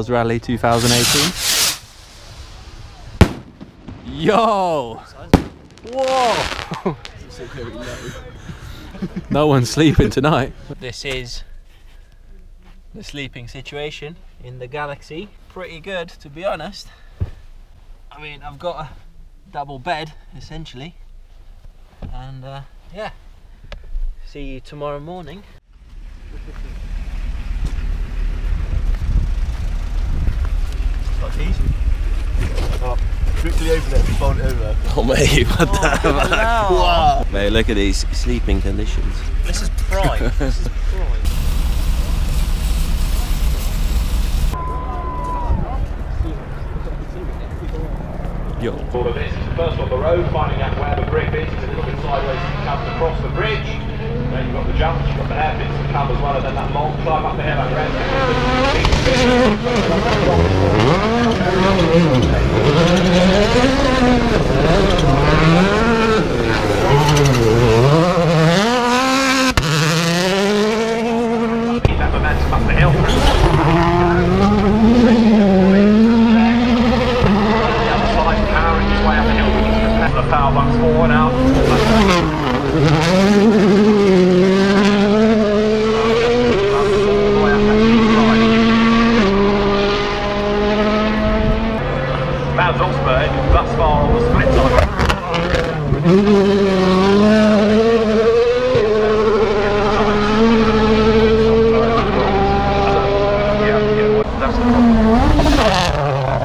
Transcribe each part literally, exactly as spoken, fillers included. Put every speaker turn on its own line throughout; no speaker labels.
Wales Rally two thousand eighteen. Yo! Whoa! No one's sleeping tonight. This is the sleeping situation in the Galaxy. Pretty good, to be honest. I mean, I've got a double bed, essentially. And uh, yeah, see you tomorrow morning.
Like these? Oh, quickly open it and fold it over.
Oh mate, what
Oh,
the fuck?
wow.
Mate, look at these sleeping conditions.
This is prime. This is prime. Yo.
All of this, first on the road, finding out where the grip is, it's a little bit sideways as you come across the bridge. Then you've got the jumps, you've got the hairpins to come as well, and then that long climb up the hill and around keep that momentum up the hill. The power box forward now. Van Vilsberg thus far on the split side. Yeah, yeah, that's the problem.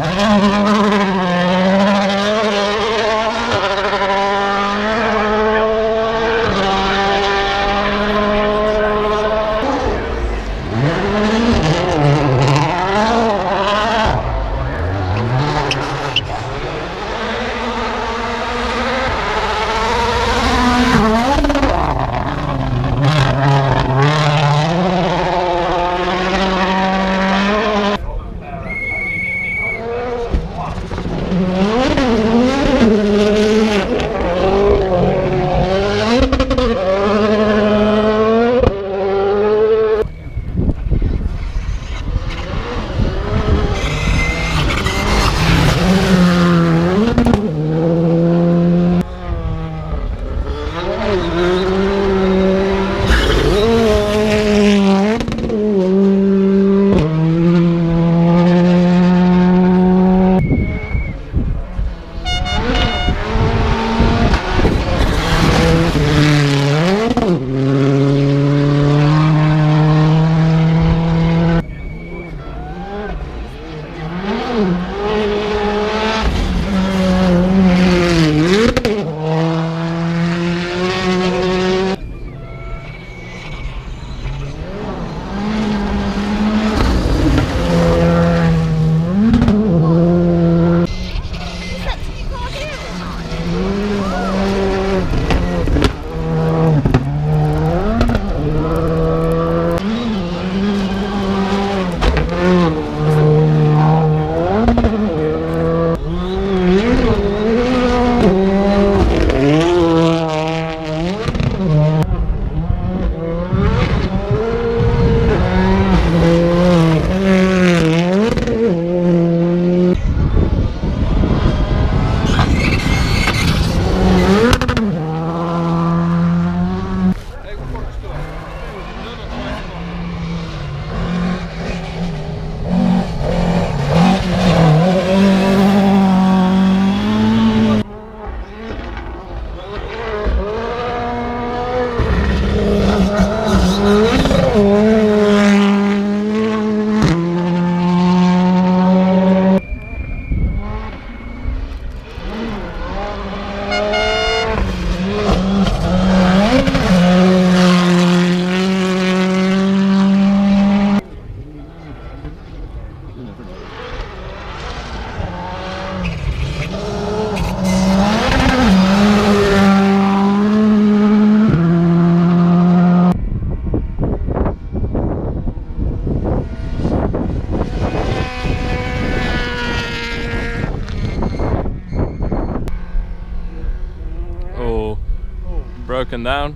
broken down.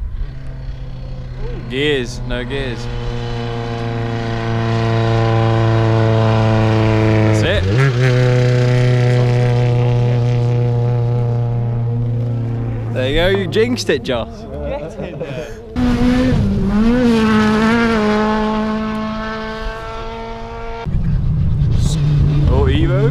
Gears, no gears. you go, you jinxed it, Joss.
Get in there.
Oh, Evo.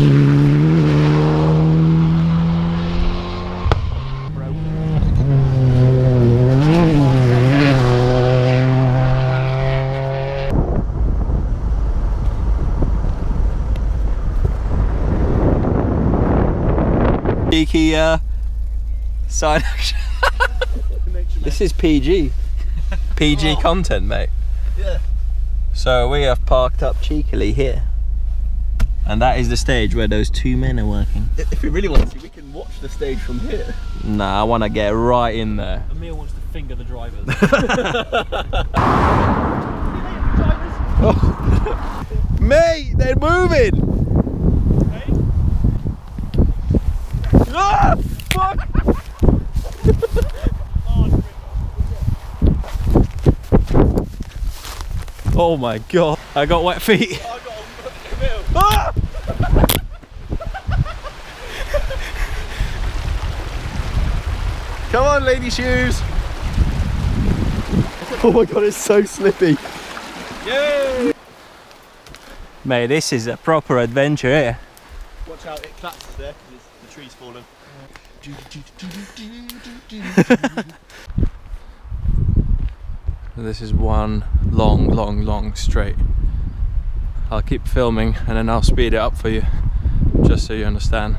Cheeky uh, side action. This is P G. P G oh. content, mate.
Yeah.
So we have parked up cheekily here. And that is the stage where those two men are working.
If we really want to, we can watch the stage from here.
Nah, I want to get right in there.
Emil wants to finger the drivers.
Oh. Mate, they're moving! Ah, fuck! Oh my god, I got wet feet.
I got a
Ah!
Come on, lady shoes! Oh my god, it's so slippy.
Yay! Mate, this is a proper adventure here.
Watch out, it collapses there because the tree's fallen.
This is one long, long, long straight. I'll keep filming and then I'll speed it up for you, just so you understand.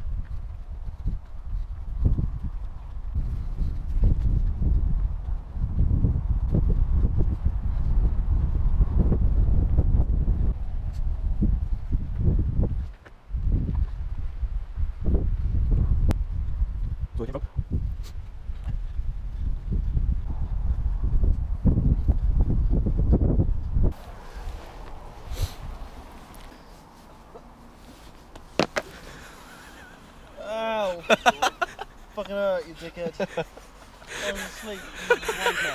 Ow! Fucking hurt, you dickhead. I was asleep. You wanker.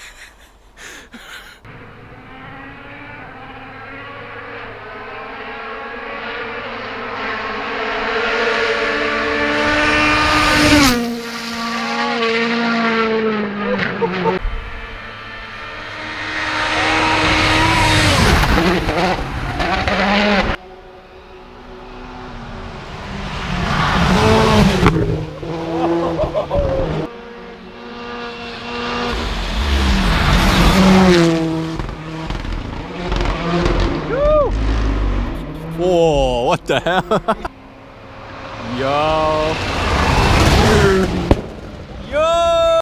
Whoa, what the hell? Yo. Yo.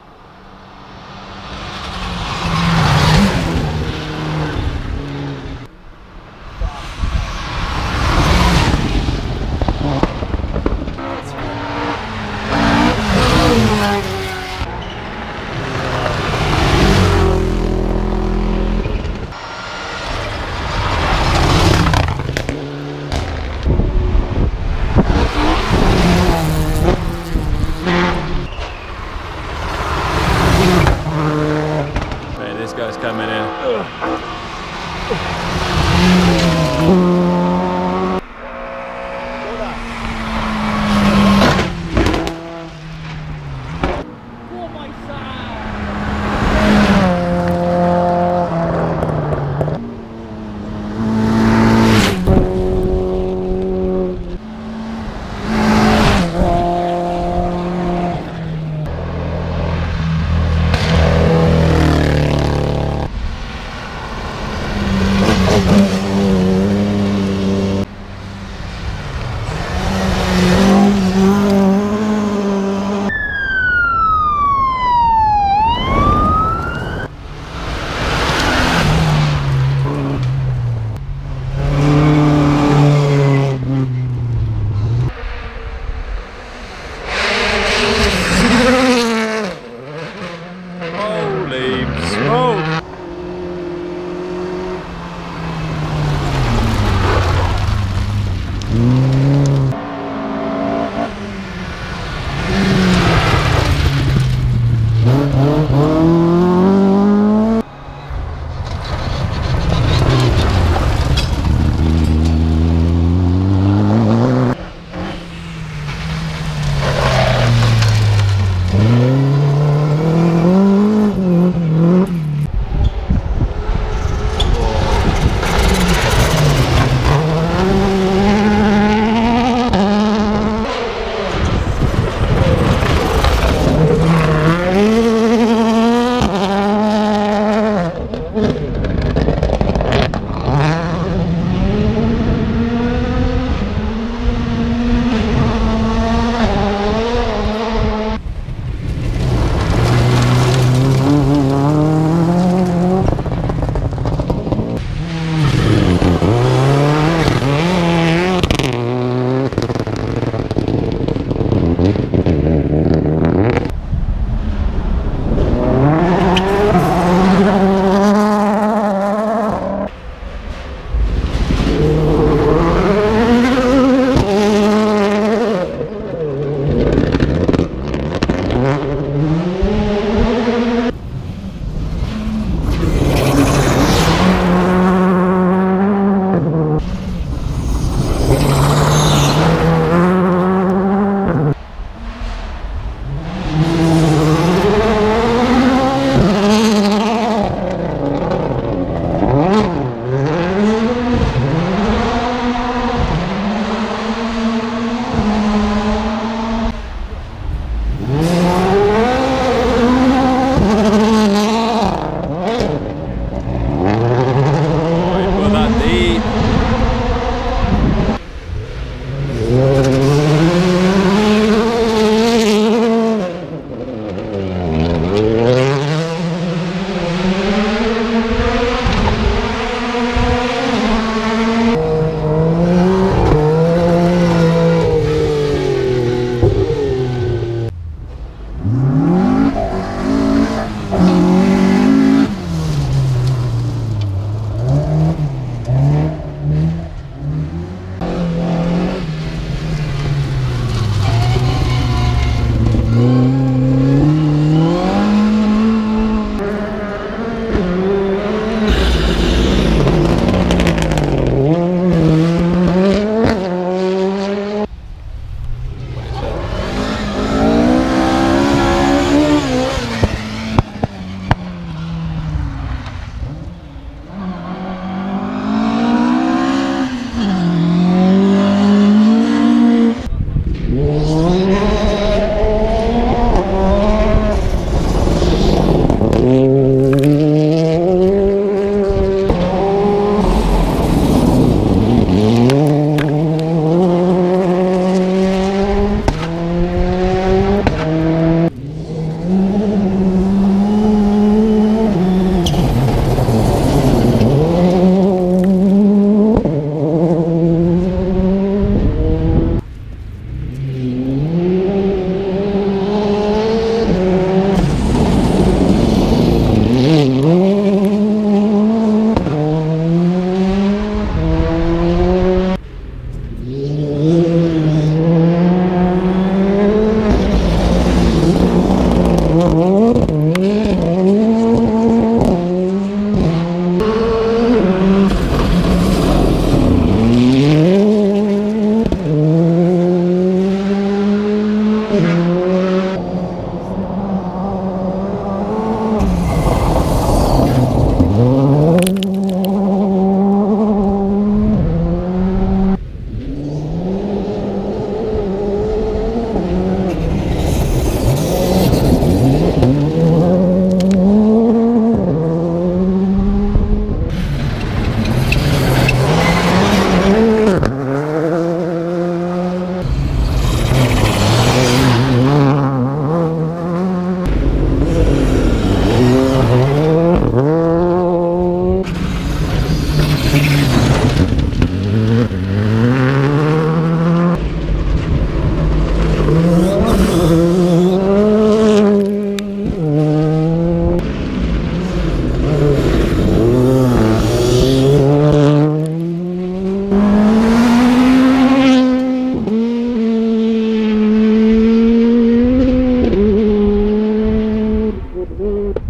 Mm-hmm.